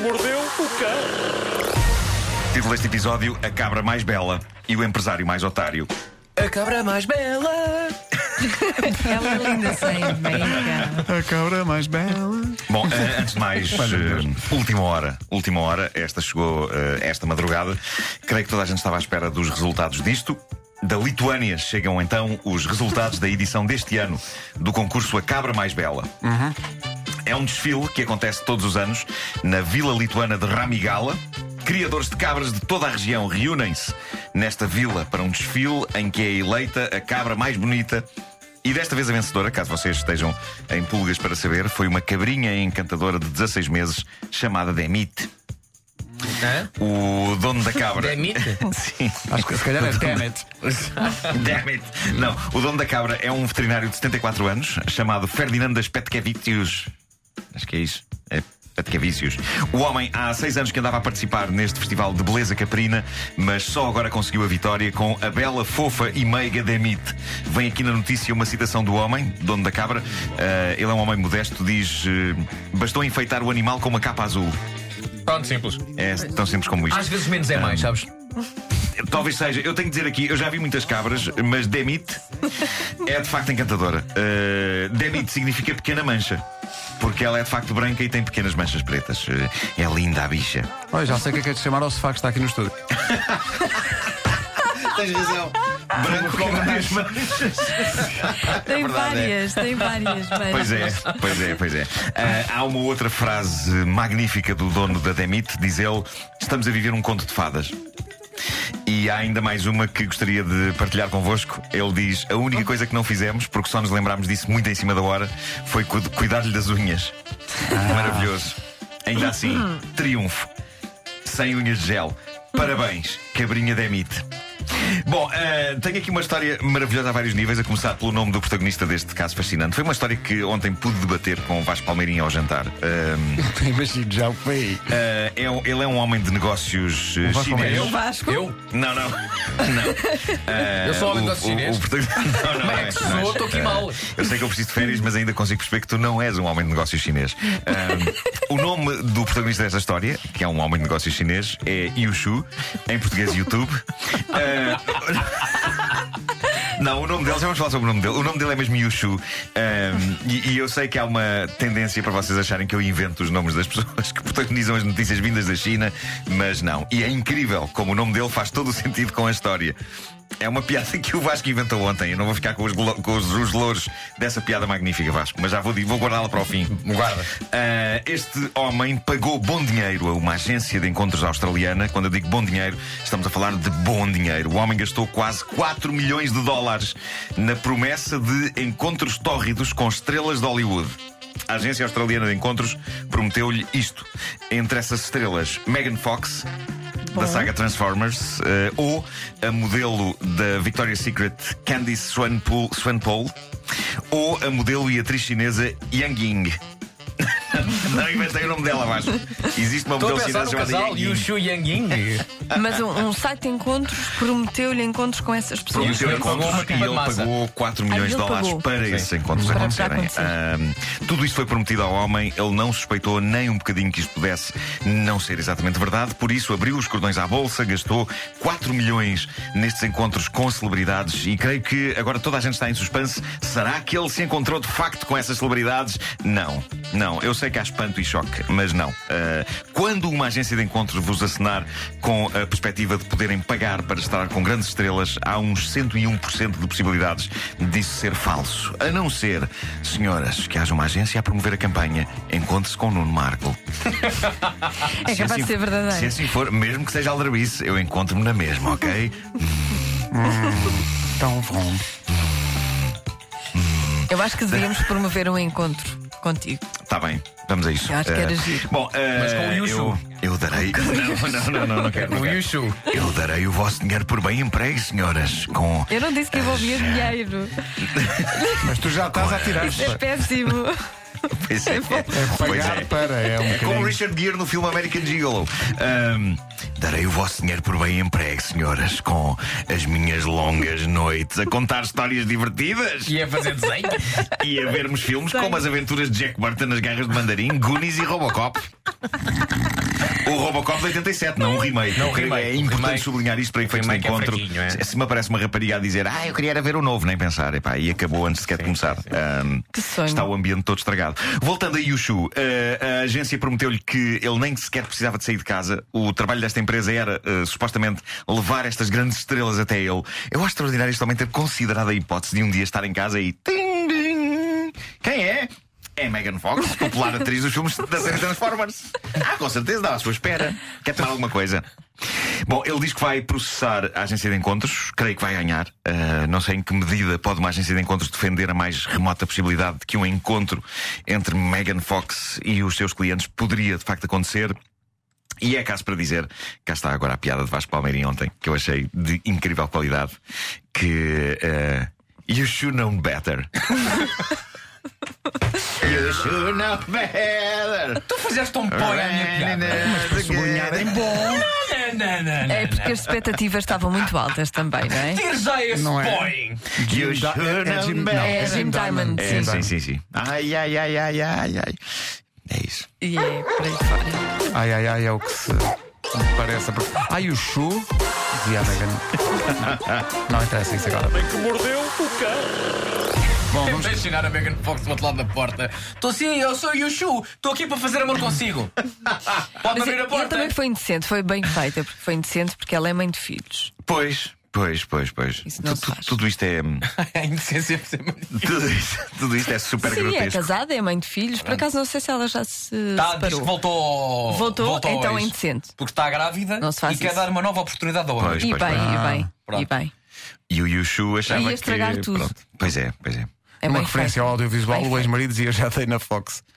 mordeu o cão. Título deste episódio: A Cabra Mais Bela e o Empresário Mais Otário. A cabra mais bela. Ela é linda sem meia. A cabra mais bela. Bom, antes de mais, última hora, esta chegou esta madrugada. Creio que toda a gente estava à espera dos resultados disto. Da Lituânia chegam então os resultados da edição deste ano do concurso A Cabra Mais Bela. É um desfile que acontece todos os anos na vila lituana de Ramigala. Criadores de cabras de toda a região reúnem-se nesta vila para um desfile em que é eleita a cabra mais bonita. E desta vez a vencedora, caso vocês estejam em pulgas para saber, foi uma cabrinha encantadora de 16 meses chamada Demit. Hã? O dono da cabra. Demit? Sim. Acho que se calhar é Tenet. Damn it. Não, o dono da cabra é um veterinário de 74 anos chamado Ferdinandas Petkevicius. Acho que é isso. É Petkevicius. O homem há 6 anos que andava a participar neste festival de beleza caprina, mas só agora conseguiu a vitória com a bela, fofa e meiga Demit. Vem aqui na notícia uma citação do homem, dono da cabra. Ele é um homem modesto, diz: bastou enfeitar o animal com uma capa azul. Pronto, simples. É tão simples como isto. Às vezes menos é mais, sabes? Talvez seja. Eu tenho que dizer aqui, eu já vi muitas cabras, mas Demit é de facto encantadora. Demit significa pequena mancha, porque ela é de facto branca e tem pequenas manchas pretas. É linda a bicha. Olha, já sei o que é de chamar ao sofá que está aqui no estúdio. Tens razão. Branco com várias manchas. Tem várias, tem várias. Pois é. Há uma outra frase magnífica do dono da Demit, diz ele: estamos a viver um conto de fadas. E há ainda mais uma que gostaria de partilhar convosco. Ele diz: a única coisa que não fizemos, porque só nos lembrámos disso muito em cima da hora, foi cuidar-lhe das unhas. Maravilhoso. Ainda assim, triunfo. Sem unhas de gel. Parabéns, cabrinha Demit. Bom, tenho aqui uma história maravilhosa a vários níveis, a começar pelo nome do protagonista deste caso fascinante. Foi uma história que ontem pude debater com o Vasco Palmeirinho ao jantar. Imagino, já o foi. Ele é um homem de negócios chinês. Eu? Vasco? Eu? Não. Eu sou homem de negócios chinês? Não é que sou? Estou aqui mal. Eu sei que eu preciso de férias, mas ainda consigo perceber que tu não és um homem de negócios chinês. O nome do protagonista desta história, que é um homem de negócios chinês, é Yushu, em português YouTube. Não, o nome dele, já vamos falar sobre o nome dele. O nome dele é mesmo Yushu. E eu sei que há uma tendência para vocês acharem que eu invento os nomes das pessoas que protagonizam as notícias vindas da China, mas não. E é incrível como o nome dele faz todo o sentido com a história. É uma piada que o Vasco inventou ontem. Eu não vou ficar com os louros dessa piada magnífica, Vasco, mas já vou guardá-la para o fim. Guarda. Este homem pagou bom dinheiro a uma agência de encontros australiana. Quando eu digo bom dinheiro, estamos a falar de bom dinheiro. O homem gastou quase 4 milhões de dólares na promessa de encontros tórridos com estrelas de Hollywood. A agência australiana de encontros prometeu-lhe isto: entre essas estrelas, Megan Fox, da saga Transformers, ou a modelo da Victoria's Secret, Candice Swanepoel, ou a modelo e atriz chinesa Yang Ying. Não inventei o nome dela, Vasco. Existe uma modelo chinesa chamada casal Yang Ying. Yushu Yang Ying. Mas um site de encontros prometeu-lhe encontros com essas pessoas. Prometeu Ele pagou encontros uma e capa de ele massa. pagou 4 milhões de ele dólares pagou. para esses encontros Para acontecerem. Tudo isto foi prometido ao homem. Ele não suspeitou nem um bocadinho que isto pudesse não ser exatamente verdade. Por isso abriu os cordões à bolsa, gastou 4 milhões nestes encontros com celebridades. E creio que agora toda a gente está em suspense. Será que ele se encontrou de facto com essas celebridades? Não. Eu sei que há espanto e choque, mas não. Quando uma agência de encontros vos acenar com a perspectiva de poderem pagar para estar com grandes estrelas, há uns 101% de possibilidades disso ser falso. A não ser, senhoras, que haja uma agência a promover a campanha Encontre-se com Nuno Marco. É capaz de ser verdadeiro. Se assim for, mesmo que seja aldrabice, eu encontro-me na mesma, ok? Tão bom. Eu acho que devíamos promover um encontro contigo. Está bem, vamos a isso. Eu acho que era giro. Bom, Mas com o Yushu. eu darei. Não quero. O Yushu. Eu darei o vosso dinheiro por bem emprego, senhoras. Com. Eu não disse que envolvia dinheiro. Mas tu já estás a tirar. Isso é péssimo. Pois é. Pagar para. É um Como o bocadinho. Richard Gere no filme American Gigolo. Darei o vosso dinheiro por bem emprego, senhoras, com as minhas longas noites a contar histórias divertidas E a fazer desenho. e a vermos filmes como as aventuras de Jack Burton nas Garras de Mandarim, Goonies e Robocop. O Robocop de 87, não um remake. Não, Eu creio- remake. É O importante remake- sublinhar isto para efeitos de remake é encontro. fraquinho, é? Se me aparece uma rapariga a dizer eu queria era ver o novo, nem pensar. Epá, e acabou antes sequer de começar. Que sonho. Está o ambiente todo estragado. Voltando a Yushu, a agência prometeu-lhe que ele nem sequer precisava de sair de casa. O trabalho desta empresa era, supostamente, levar estas grandes estrelas até ele. Eu acho extraordinário este homem ter considerado a hipótese de um dia estar em casa e... Ting, ding. Quem é? É Megan Fox, popular atriz dos filmes da série Transformers. Com certeza, dá à sua espera. Quer tomar alguma coisa? Bom, ele diz que vai processar a agência de encontros. Creio que vai ganhar. Não sei em que medida pode uma agência de encontros defender a mais remota possibilidade de que um encontro entre Megan Fox e os seus clientes poderia de facto acontecer. E é caso para dizer, cá está agora a piada de Vasco Palmeirim ontem, que eu achei de incrível qualidade, que you should know better. You should know better. Tu fizeste um põe à minha piada. Sublinhar em bom. É porque as expectativas estavam muito altas também, não é? Tira já esse Não é. põe. You should know better. É Jim Diamond, É, sim. sim. Ai. É isso. E é por aí fora. Ai, é o que se me parece. Ai, o Chu. Dizia a Megan. Não interessa isso agora. Que mordeu o cão. Bom, vamos. Deixa chegar a Megan Fox do outro lado da porta. Estou sim, eu sou o Yushu. Estou aqui para fazer amor consigo. Pode Mas abrir a ele porta. também foi indecente, foi bem feita, porque foi indecente porque ela é mãe de filhos. Pois. Isso não se faz. Tudo isto é. A indecência por ser Tudo isto é super Sim, é grotesco. casada, é mãe de filhos. Por acaso não sei se ela já se Diz que separou. voltou então é hoje. indecente. Porque está grávida Não se faz e quer isso. dar uma nova oportunidade ao homem. Pois. E bem. Pronto. E o Yushu achava Ia estragar que. tudo. Pronto. Pois é. É Uma bem referência feito. ao audiovisual, Bem o ex-marido dizia já dei na Fox.